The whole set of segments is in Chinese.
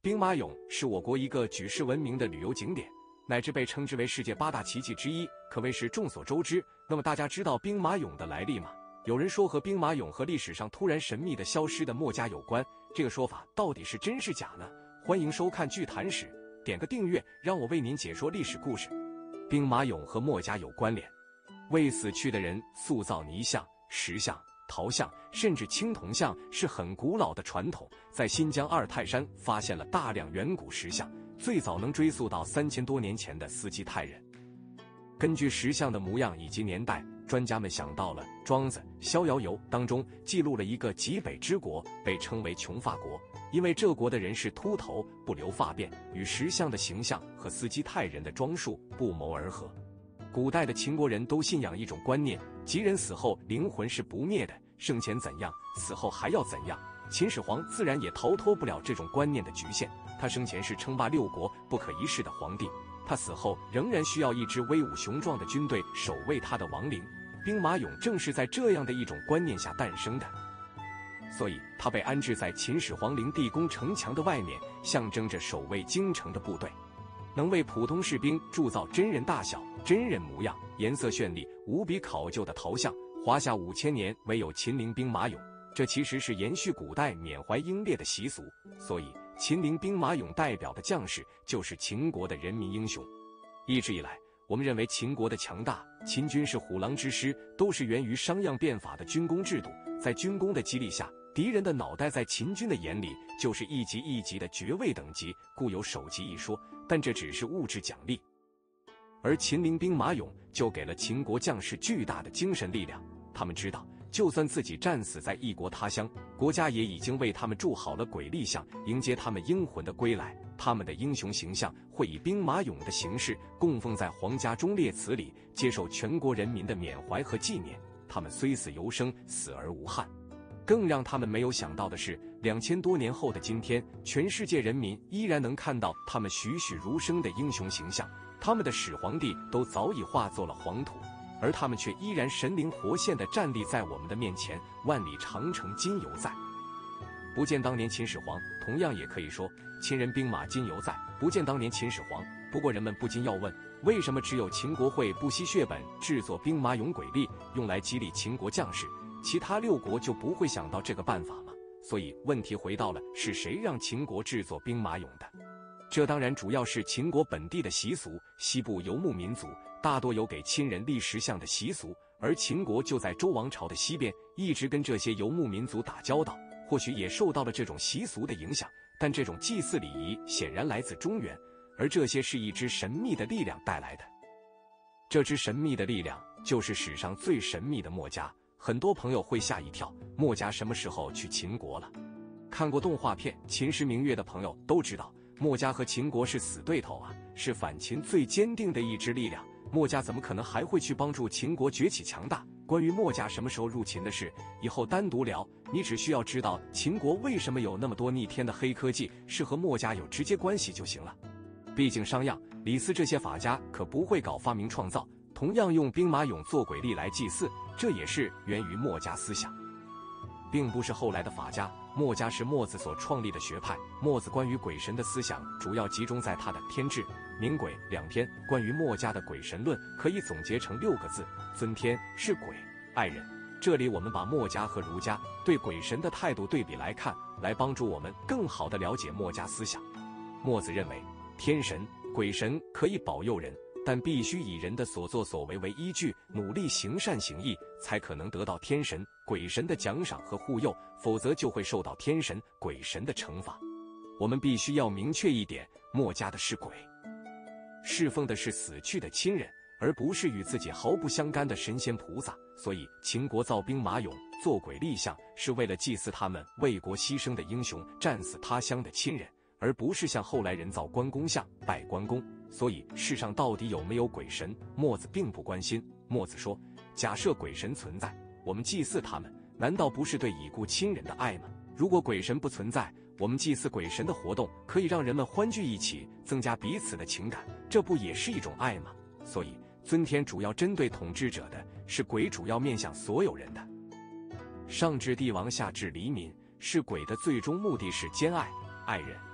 兵马俑是我国一个举世闻名的旅游景点，乃至被称之为世界8大奇迹之一，可谓是众所周知。那么大家知道兵马俑的来历吗？有人说和兵马俑和历史上突然神秘的消失的墨家有关，这个说法到底是真是假呢？欢迎收看剧谈史，点个订阅，让我为您解说历史故事。兵马俑和墨家有关联，为死去的人塑造泥像、石像、陶像，甚至青铜像是很古老的传统。在新疆阿尔泰山发现了大量远古石像，最早能追溯到3000多年前的斯基泰人。根据石像的模样以及年代，专家们想到了《庄子·逍遥游》当中记录了一个极北之国，被称为穷发国，因为这国的人是秃头，不留发辫，与石像的形象和斯基泰人的装束不谋而合。古代的秦国人都信仰一种观念，即人死后灵魂是不灭的，生前怎样，死后还要怎样。秦始皇自然也逃脱不了这种观念的局限，他生前是称霸6国不可一世的皇帝，他死后仍然需要一支威武雄壮的军队守卫他的亡灵。兵马俑正是在这样的一种观念下诞生的，所以它被安置在秦始皇陵地宫城墙的外面，象征着守卫京城的部队，能为普通士兵铸造真人大小、真人模样、颜色绚丽、无比考究的陶像。华夏5000年唯有秦陵兵马俑，这其实是延续古代缅怀英烈的习俗，所以秦陵兵马俑代表的将士就是秦国的人民英雄。一直以来，我们认为秦国的强大，秦军是虎狼之师，都是源于商鞅变法的军功制度。在军功的激励下，敌人的脑袋在秦军的眼里就是一级一级的爵位等级，故有首级一说，但这只是物质奖励。而秦陵兵马俑就给了秦国将士巨大的精神力量，他们知道就算自己战死在异国他乡，国家也已经为他们筑好了鬼立像，迎接他们英魂的归来。他们的英雄形象会以兵马俑的形式供奉在皇家忠烈祠里，接受全国人民的缅怀和纪念。他们虽死犹生，死而无憾。更让他们没有想到的是，2000多年后的今天，全世界人民依然能看到他们栩栩如生的英雄形象。他们的始皇帝都早已化作了黄土，而他们却依然神灵活现地站立在我们的面前，万里长城今犹在。不见当年秦始皇，同样也可以说秦人兵马今犹在，不见当年秦始皇。不过人们不禁要问，为什么只有秦国会不惜血本制作兵马俑鬼立，用来激励秦国将士，其他6国就不会想到这个办法吗？所以问题回到了，是谁让秦国制作兵马俑的？这当然主要是秦国本地的习俗，西部游牧民族大多有给亲人立石像的习俗，而秦国就在周王朝的西边，一直跟这些游牧民族打交道，或许也受到了这种习俗的影响，但这种祭祀礼仪显然来自中原，而这些是一支神秘的力量带来的。这支神秘的力量就是史上最神秘的墨家。很多朋友会吓一跳，墨家什么时候去秦国了？看过动画片《秦时明月》的朋友都知道，墨家和秦国是死对头啊，是反秦最坚定的一支力量。墨家怎么可能还会去帮助秦国崛起强大？关于墨家什么时候入秦的事，以后单独聊，你只需要知道秦国为什么有那么多逆天的黑科技，是和墨家有直接关系就行了。毕竟商鞅、李斯这些法家可不会搞发明创造，同样用兵马俑做鬼立来祭祀，这也是源于墨家思想，并不是后来的法家。墨家是墨子所创立的学派，墨子关于鬼神的思想主要集中在他的天志、明鬼2篇。关于墨家的鬼神论可以总结成6个字：尊天、是鬼、爱人。这里我们把墨家和儒家对鬼神的态度对比来看，来帮助我们更好地了解墨家思想。墨子认为，天神、鬼神可以保佑人，但必须以人的所作所为为依据，努力行善行义，才可能得到天神、鬼神的奖赏和护佑，否则就会受到天神、鬼神的惩罚。我们必须要明确一点，墨家的是鬼，侍奉的是死去的亲人，而不是与自己毫不相干的神仙菩萨。所以秦国造兵马俑、做鬼立像，是为了祭祀他们为国牺牲的英雄、战死他乡的亲人，而不是像后来人造关公像、拜关公。所以世上到底有没有鬼神，墨子并不关心。墨子说，假设鬼神存在，我们祭祀他们，难道不是对已故亲人的爱吗？如果鬼神不存在，我们祭祀鬼神的活动可以让人们欢聚一起，增加彼此的情感，这不也是一种爱吗？所以尊天主要针对统治者的，是鬼主要面向所有人的。上至帝王，下至黎民，是鬼的最终目的是兼爱、爱人。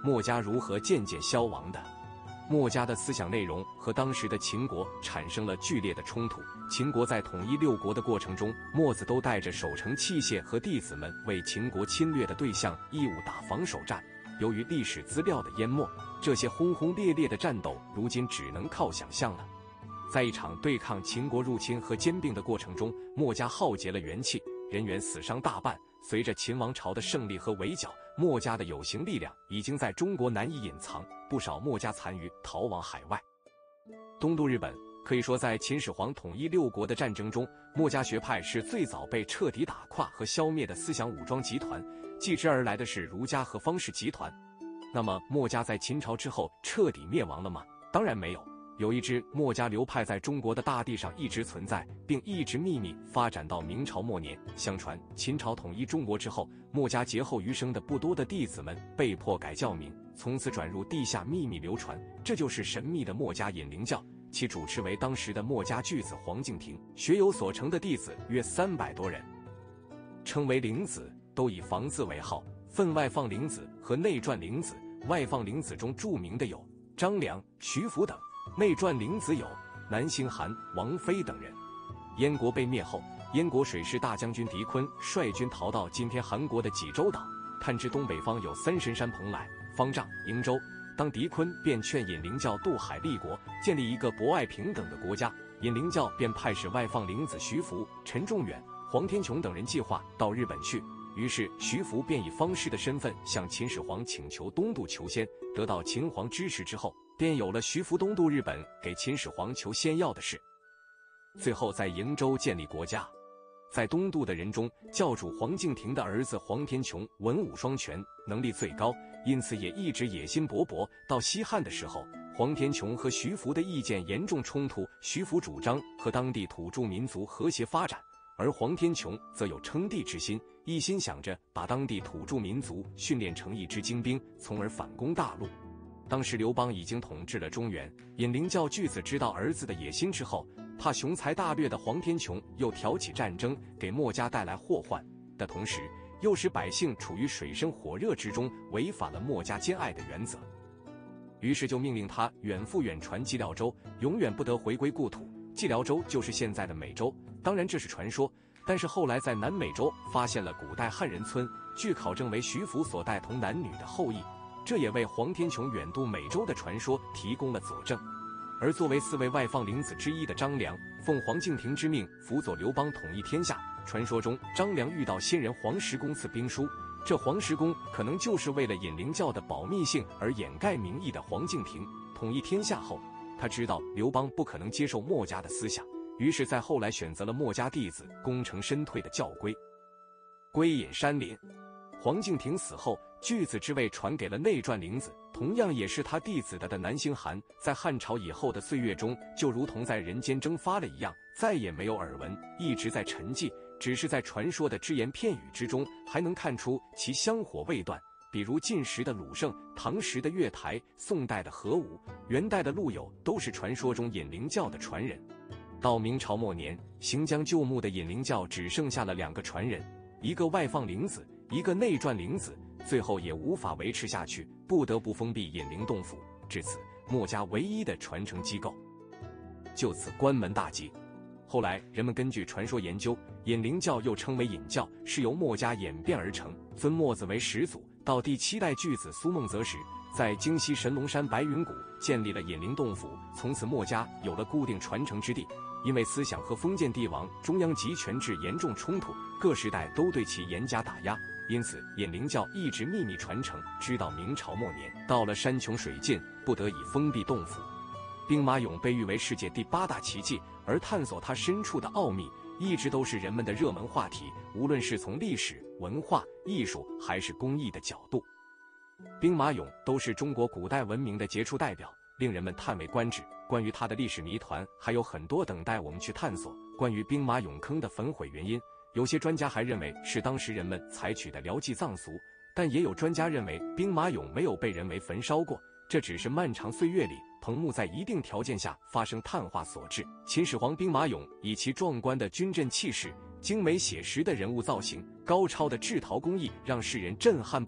墨家如何渐渐消亡的。墨家的思想内容和当时的秦国产生了剧烈的冲突。秦国在统一六国的过程中，墨子都带着守城器械和弟子们为秦国侵略的对象义务打防守战。由于历史资料的淹没，这些轰轰烈烈的战斗如今只能靠想象了。在一场对抗秦国入侵和兼并的过程中，墨家耗竭了元气，人员死伤大半。随着秦王朝的胜利和围剿，墨家的有形力量已经在中国难以隐藏，不少墨家残余逃往海外。东渡日本，可以说在秦始皇统一六国的战争中，墨家学派是最早被彻底打垮和消灭的思想武装集团，继之而来的是儒家和方士集团。那么墨家在秦朝之后彻底灭亡了吗？当然没有。有一支墨家流派在中国的大地上一直存在，并一直秘密发展到明朝末年。相传秦朝统一中国之后，墨家劫后余生的不多的弟子们被迫改教名，从此转入地下秘密流传，这就是神秘的墨家隐灵教。其主持为当时的墨家巨子黄敬亭，学有所成的弟子约300多人，称为灵子，都以房字为号，分外放灵子和内传灵子。外放灵子中著名的有张良、徐福等，内传灵子有南星韩、王妃等人。燕国被灭后，燕国水师大将军狄昆率军逃到今天韩国的济州岛，探知东北方有三神山蓬莱、方丈、瀛洲。当狄昆便劝隐灵教渡海立国，建立一个博爱平等的国家，隐灵教便派使外放灵子徐福、陈仲远、黄天琼等人计划到日本去。于是徐福便以方士的身份向秦始皇请求东渡求仙，得到秦皇支持之后，便有了徐福东渡日本给秦始皇求仙药的事。最后在瀛洲建立国家。在东渡的人中，教主黄敬亭的儿子黄天琼文武双全，能力最高，因此也一直野心勃勃。到西汉的时候，黄天琼和徐福的意见严重冲突，徐福主张和当地土著民族和谐发展，而黄天琼则有称帝之心，一心想着把当地土著民族训练成一支精兵，从而反攻大陆。当时刘邦已经统治了中原，隐灵教巨子知道儿子的野心之后，怕雄才大略的黄天琼又挑起战争，给墨家带来祸患的同时，又使百姓处于水深火热之中，违反了墨家兼爱的原则。于是就命令他远赴远传蓟辽州，永远不得回归故土。蓟辽州就是现在的美洲，当然这是传说，但是后来在南美洲发现了古代汉人村，据考证为徐福所带同男女的后裔，这也为黄天琼远渡美洲的传说提供了佐证。而作为4位外放灵子之一的张良，奉黄敬亭之命辅佐刘邦统一天下。传说中张良遇到仙人黄石公赐兵书，这黄石公可能就是为了隐灵教的保密性而掩盖名义的黄敬亭。统一天下后，他知道刘邦不可能接受墨家的思想，于是在后来选择了墨家弟子功成身退的教规，归隐山林。黄敬亭死后，巨子之位传给了内传灵子，同样也是他弟子的南星韩，在汉朝以后的岁月中，就如同在人间蒸发了一样，再也没有耳闻，一直在沉寂，只是在传说的只言片语之中，还能看出其香火未断。比如晋时的鲁胜、唐时的月台、宋代的何武、元代的陆游，都是传说中隐灵教的传人。到明朝末年，行将就木的隐灵教只剩下了2个传人，一个外放灵子，一个内传灵子，最后也无法维持下去，不得不封闭隐灵洞府，至此墨家唯一的传承机构就此关门大吉。后来人们根据传说研究，隐灵教又称为隐教，是由墨家演变而成，尊墨子为始祖。到第7代巨子苏孟泽时，在京西神龙山白云谷建立了隐灵洞府，从此墨家有了固定传承之地。因为思想和封建帝王中央集权制严重冲突，各时代都对其严加打压，因此隐灵教一直秘密传承，直到明朝末年，到了山穷水尽，不得已封闭洞府。兵马俑被誉为世界第8大奇迹，而探索它深处的奥秘一直都是人们的热门话题，无论是从历史、文化、艺术还是工艺的角度，兵马俑都是中国古代文明的杰出代表，令人们叹为观止。关于它的历史谜团还有很多等待我们去探索。关于兵马俑坑的焚毁原因，有些专家还认为是当时人们采取的疗祭葬俗，但也有专家认为兵马俑没有被人为焚烧过，这只是漫长岁月里棚木在一定条件下发生碳化所致。秦始皇兵马俑以其壮观的军阵气势、精美写实的人物造型、高超的制陶工艺，让世人震撼不已。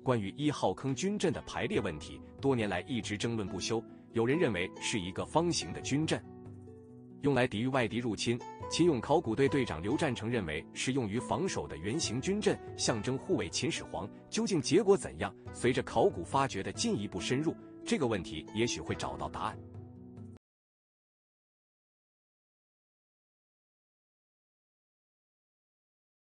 关于1号坑军阵的排列问题，多年来一直争论不休。有人认为是一个方形的军阵，用来抵御外敌入侵。秦俑考古队队长刘占成认为是用于防守的圆形军阵，象征护卫秦始皇。究竟结果怎样？随着考古发掘的进一步深入，这个问题也许会找到答案。